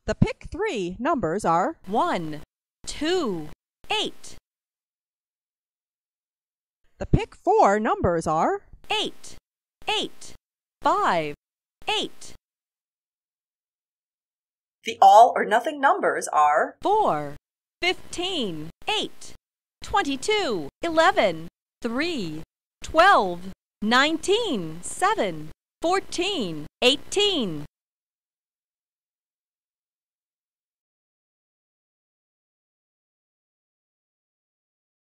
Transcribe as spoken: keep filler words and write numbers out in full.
The pick three numbers are one, two, eight. The pick four numbers are eight, eight, five, eight. The all or nothing numbers are four, fifteen, eight, twenty-two, eleven, three, twelve, nineteen, seven, fourteen, eighteen.